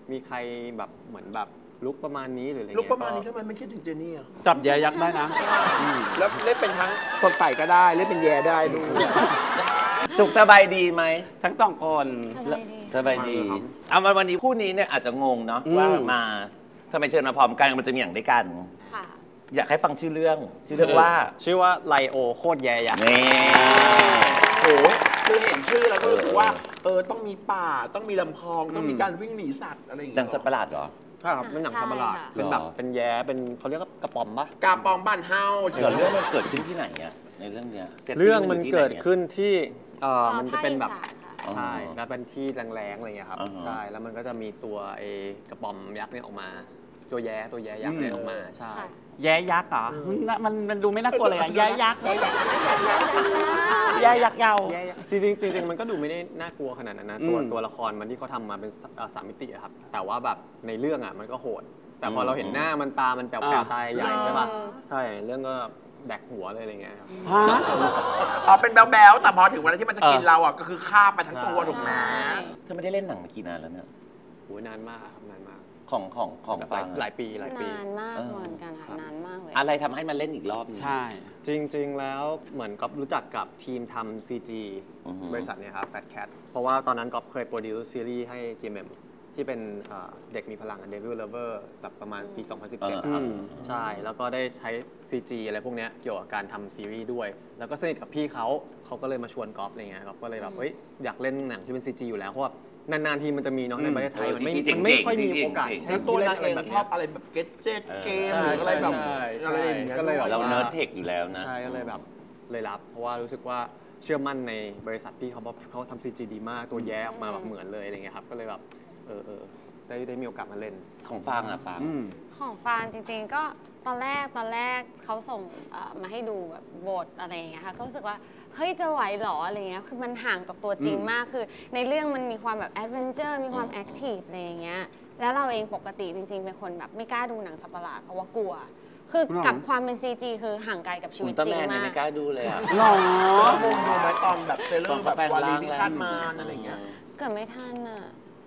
มีใครแบบเหมือนแบบลุกประมาณนี้หรืออะไรลุกประมาณนี้ทำไมไม่คิดถึงเจนี่อ่ะจับแย่ยักษ์ได้นะแล้วเล่นเป็นทั้งสดใสก็ได้เล่นเป็นแย่ได้ดูจุกสบายดีไหมทั้งสองคนสบายดีเอามาวันนี้คู่นี้เนี่ยอาจจะงงเนาะว่ามาทำไมเชิญมาพร้อมกันมันจะมีอย่างด้วยกันอยากให้ฟังชื่อเรื่องว่าชื่อว่าไลโอโคตรแย่ยักษ์นี่โอ้คือเห็นชื่อแล้วก็รู้สึกว่าต้องมีป่าต้องมีลำคลองต้องมีการวิ่งหนีสัตว์อะไรอย่างเงี้ยดังสัตว์ประหลาดเหรอใช่ครับเป็นหนังสัตว์ประหลาดเป็นแบบเป็นแย่เป็นเขาเรียกว่ากระป๋อมปะกระป๋อมบ้านเฮาเรื่องมันเกิดขึ้นที่ไหนอะในเรื่องเนี้ยเรื่องมันเกิดขึ้นที่มันจะเป็นแบบใช่แล้วเป็นที่แรงๆอะไรเงี้ยครับใช่แล้วมันก็จะมีตัวกระป๋อมยักษ์เนี่ยออกมาตัวแย่ยักษ์เนี่ยออกมาใช่แย่ยักษ์เหรอมันดูไม่น่ากลัวเลยอะแย่ยักษ์แย่ยักษ์ยาวจริงมันก็ดูไม่ได้น่ากลัวขนาดนั้นนะตัวละครมันที่เขาทำมาเป็น3 มิติครับแต่ว่าแบบในเรื่องอ่ะมันก็โหดแต่พอเราเห็นหน้ามันตามันแป๋วๆตาใหญ่ใช่ป่ะใช่เรื่องก็แดกหัวเลยอะไรเงี้ยครับเป็นแบ๊วๆแต่พอถึงวันที่มันจะกินเราอ่ะก็คือฆ่าไปทั้งตัวถูกไหมเธอไม่ได้เล่นหนังมากี่นานแล้วเนี่ยโหนานมากครับนานมากของฟังหลายปีนานมากเหมือนกันค่ะนานมากเลยอะไรทำให้มันเล่นอีกรอบใช่จริงๆแล้วเหมือนก๊อฟรู้จักกับทีมทำ CG บริษัทเนี่ยครับ Fat Cat เพราะว่าตอนนั้นก๊อฟเคยโปรดิวซ์ซีรีส์ให้ GMM ที่เป็นเด็กมีพลัง Devil Lover แบบประมาณปี 2017 ครับใช่แล้วก็ได้ใช้ CG อะไรพวกนี้เกี่ยวกับการทำซีรีส์ด้วยแล้วก็สนิทกับพี่เขาก็เลยมาชวนก๊อฟอะไรเงี้ยก๊อฟก็เลยแบบอยากเล่นหนังที่เป็น CG อยู่แล้วเพราะว่านานๆทีมันจะมีเนาะในประเทศไทยมันไม่ค่อยมีโอกาสแล้วตัวนักเองชอบอะไรแบบเกจเจ็ตเกมหรืออะไรแบบอะไรอย่างเงี้ยก็เลยเราเนิร์ดเทคอยู่แล้วนะใช่ก็เลยแบบเลยรับเพราะว่ารู้สึกว่าเชื่อมั่นในบริษัทพี่เขาทำ CG ดีมากตัวแย้ออกมาแบบเหมือนเลยอะไรเงี้ยครับก็เลยแบบได้มีโอกาสมาเล่นของฟางอะฟางของฟางจริงๆก็ตอนแรกเขาส่งมาให้ดูแบบบทอะไรอย่างเงี้ยค่ะก็รู้สึกว่าเฮ้ยจะไหวหรออะไรเงี้ยคือมันห่างจากตัวจริงมากคือในเรื่องมันมีความแบบแอดเวนเจอร์มีความแอคทีฟอะไรอย่างเงี้ยแล้วเราเองปกติจริงๆเป็นคนแบบไม่กล้าดูหนังสัตว์ประหลาดเพราะว่ากลัวคือกับความเป็น CG คือห่างไกลกับชีวิตจริงมากไม่กล้าดูเลยอะหรอดูไหมตอนแบบเทรลเลอร์แบบวารีที่คาดมาอะไรเงี้ยเกิดไม่ทันอ่ะ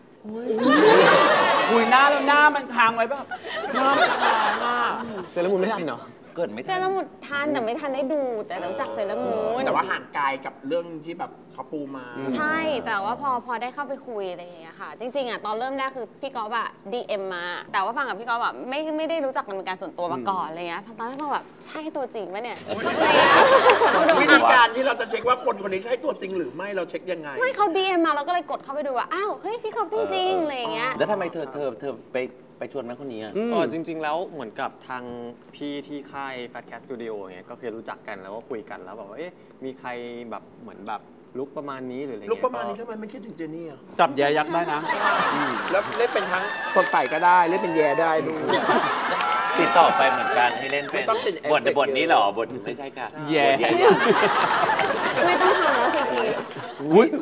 คุยหน้าแล้วหน้ามันค้างไว้ป่ะหน้ามันค้างอ่ะเซเลอร์มูนไม่ทันเนาะเกิดไม่ทันเซเลอร์มูนทันแต่ไม่ทันได้ดูแต่รู้จักเซเลอร์มูนแต่ว่าห่างไกลกับเรื่องที่แบบเขาปูมาใช่แต่ว่าพอได้เข้าไปคุยอะไรอย่างเงี้ยค่ะจริงๆอ่ะตอนเริ่มแรกคือพี่ก๊อฟอะ DM มาแต่ว่าฟังกับพี่ก๊อฟแบบไม่ได้รู้จักกันเป็นการส่วนตัวมาก่อนอะไรเงี้ยตอนแรกฟังแบบใช่ตัวจริงปะเนี่ยวิธีการที่เราจะเช็คว่าคนนี้ใช่ตัวจริงหรือไม่เราเช็คยังไงไม่เขา DM มาเราก็เลยกดเข้าไปดูว่าอ้าวเฮ้ยพี่ก๊อฟจริงๆอะไรอย่างเงี้ยแล้วทำไมเธอไปชวนแม่คนนี้จริงๆแล้วเหมือนกับทางพี่ที่ค่าย Fat Cat Studio เงี้ยก็เคยรู้จักกันแล้วก็คุยกันแล้วแบบว่ามีใครแบบเหมือนแบบลุกประมาณนี้หรืออะไรเงี้ยลุกประมาณนี้ทำไมไม่คิดถึงเจนี่อ่ะจับแย่ยักษ์ได้นะแล้วเล่นเป็นทั้งสดใสก็ได้เล่นเป็นแย่ได้ดูติดต่อไปเหมือนกันให้เล่นเป็นบทนี้หรอบทไม่ใช่ค่ะแย่ไม่ต้องทำแล้วจริงๆอุ้ย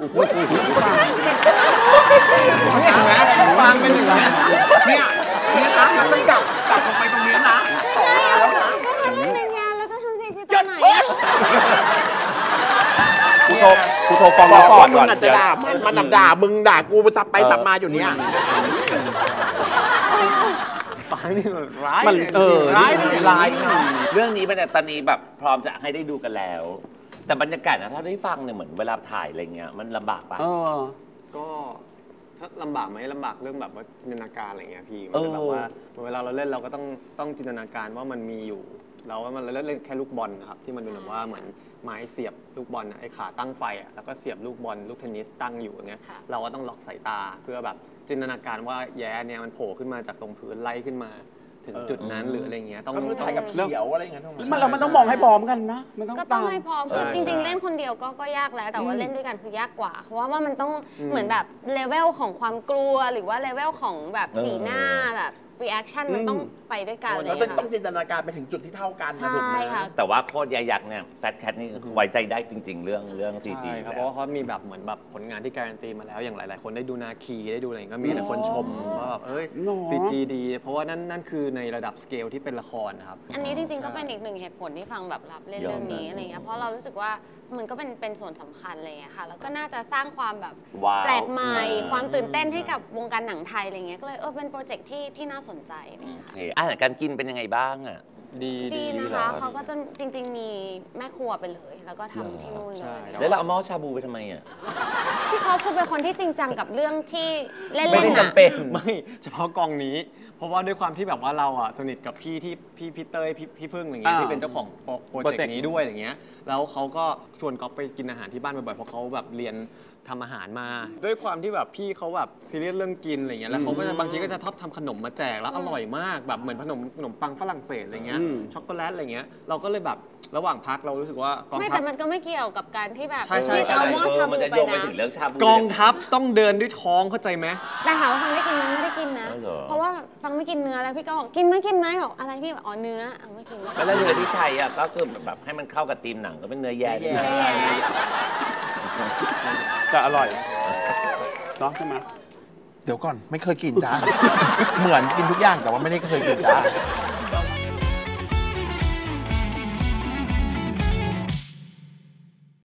เห็นไหมฟังเป็นอย่างนี้เนี่ยนะมันไม่จับสับลงไปตรงนี้นะแล้วนะก็ทำเป็นยาแล้วจะทำจริงๆตอนไหนกูโทรฟ้องก่อนมึงอาจจะด่ามันด่ามึงด่ากูสับไปสับมาอยู่เนี่ยฟังนี่ร้ายร้ายเรื่องนี้เป็นตอนนี้แบบพร้อมจะให้ได้ดูกันแล้วแต่บรรยากาศนะถ้าได้ฟังเนี่ยเหมือนเวลาถ่ายอะไรเงี้ยมันลำบากปะก็ถ้าลำบากไหมลำบากเรื่องแบบว่าจินตนาการอะไรเงี้ยพี่มันแบบว่าเวลาเราเล่นเราก็ต้องจินตนาการว่ามันมีอยู่แล้วมันเล่นแค่ลูกบอลนะครับที่มันดูแบบว่าเหมือนไม้เสียบลูกบอลไอ้ขาตั้งไฟแล้วก็เสียบลูกบอลลูกเทนนิสตั้งอยู่อย่างเงี้ยเราก็ต้องล็อกสายตาเพื่อแบบจินตนาการว่าแย้เนี่ยมันโผล่ขึ้นมาจากตรงพื้นไล่ขึ้นมาถึงจุดนั้นหรืออะไรเงี้ยต้องถ่ายกับเขียวอะไรเงี้ยมันต้องมองให้พร้อมกันนะก็ต้องให้พร้อมคือจริงๆเล่นคนเดียวก็ยากแล้วแต่ว่าเล่นด้วยกันคือยากกว่าเพราะว่ามันต้องเหมือนแบบเลเวลของความกลัวหรือว่าเลเวลของแบบสีหน้าแบบ reaction มันต้องไปด้วยกันเลแล้วยต้องค่ะจินตนาการไปถึงจุดที่เท่ากันนะใช่ถูกไหมค่ะแต่ว่าโคตรยักษ์เนี่ยแฟตแคทนี่ไว้ใจได้จริง ๆ เรื่อง CG ใช่ครับเพราะว่าเขามีแบบเหมือนแบบผลงานที่การันตีมาแล้วอย่างหลาย ๆ คนได้ดูนาคีได้ดูอะไรอย่างเงี้ยก็มีแต่คนชมว่าแบบCG ดีเพราะว่านั่นคือในระดับสเกลที่เป็นละครนะครับอันนี้จริงๆก็เป็นอีกหนึ่งเหตุผลที่ฟังแบบรับเล่นเรื่องนี้อะไรเงี้ยเพราะเรารู้สึกว่ามันก็เป็นส่วนสำคัญอะไรเงี้ยค่ะแล้วก็น่าจะสร้างความแบบว้าวแปลกใหม่ความตื่นเต้นให้กับวงการหนังไทยอะไรเงี้ยก็เลยเป็นโปรเจกต์ที่น่าสนใจอะไรโอเงี้ยเคอาหารการกินเป็นยังไงบ้างอ่ะดีดีนะหรคะอเขาก็จะจริงๆมีแม่ครัวไปเลย แล้วก็ทำที่นู่นเลใช่ยแล้วเราเอาหม้อชาบูไปทำไมอ่ะพี่เขาคือเป็นคนที่จริงจังกับเรื่องที่เล่นไม่ๆได้น่ะจำเป็นไม่เฉพาะกองนี้ เพราะว่าด้วยความที่แบบว่าเราอ่ะสนิทกับพี่เต้ยพี่พึ่งอะไรเงี้ยที่เป็นเจ้าของโปรเจกต์นี้ด้วยอย่างเงี้ยแล้วเขาก็ชวนก๊อฟไปกินอาหารที่บ้านบ่อยๆเพราะเขาแบบเรียนทำอาหารมา ด้วยความที่แบบพี่เขาแบบซีเรียสเรื่องกินอะไรเงี้ยแล้วเขาก็จะบางทีก็จะชอบทำขนมมาแจกแล้วอร่อยมากแบบเหมือนขนมปังฝรั่งเศสอะไรเงี้ยช็อกโกแลตอะไรเงี้ยเราก็เลยแบบระหว่างพักเรารู้สึกว่ากองไม่ทัแต่พมันก็ไม่เกี่ยวกับการที่แบบใช่ใช่พี่จะเอาหม้อชาบูมันจะไปโยงไปนะถึงเรื่องชาบูกองทัพต้องเดินด้วยท้องเข้าใจไหมแต่ถามว่าฟังได้กินไหมไม่ได้กินนะอ๋อเหรอเพราะว่าฟังไม่กินเนื้อแล้วพี่ก็บอกกินไหมบอกอะไรพี่บอกอ๋อเนื้อเอาไม่กินแล้วเนื้อที่ใช้อ่ะก็คือแบบให้มันเข้ากับธีมหนังก็เป็นเนื้อแย่จะอร่อยเนาะใช่ไหมเดี๋ยวก่อนไม่เคยกินจ้า เหมือนกินทุกอย่างแต่ว่าไม่ได้เคยกินจ้า